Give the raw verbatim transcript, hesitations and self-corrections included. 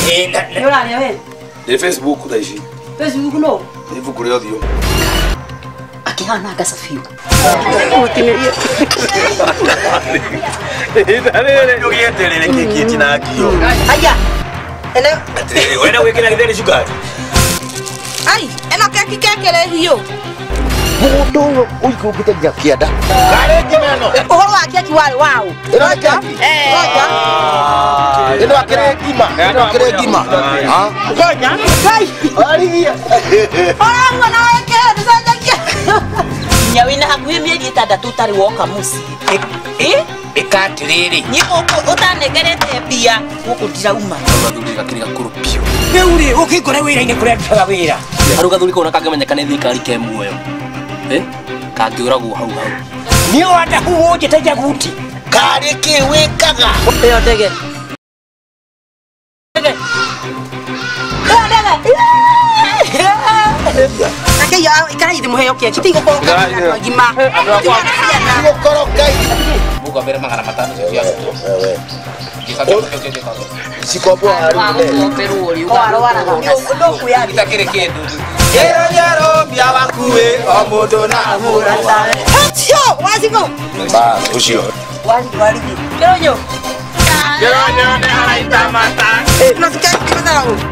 Eh, na Yo la ni wewe. de Facebook utaishi. Facebook no. Facebook leo dio. Akihana akasafiwa. Utineria. Dale, yo yetelele kiki na akio. Aya. Ele. Wewe wekena kidele shuka. Ai, ena keki kekele hiyo. Mundu uiko ukiteja kiada. Kale kimeno. Uhoro wa keki wale wao. Ino keki. Eh. Ino akire gima. Ino akire gima. Ha? Konya. Kai. Aligia. Ora mwana wake tusaje. Nyawina hakuye miezi itandatu tari woka musi. Eh? Ekatiriri. Niko utanegerete bia gukutira uma. Gathuri gakiri gakuru pio. Beuri ukikore wira-ini kuria ndutaga wira. Haru gathuri kona kangamenyekane thikari ke muoyo. Eh? Kangiuragwo hau hau. Ni wanda huo jetaja guti. Kari ki wikaga. Yo tege. Tege. Ake ya kai de muheyo ke chiti ko ka gima. Iyo korokai. Buka bere mangana matano sio ya. Wewe. Kika Sikopo haru. kita kire kindu. Yero yero bia bakue omundo na murata. Atio, waziko. Ba, ushio. Wali wali. Keronyo. Yero yero ne haraita mata. Nasikia kipenda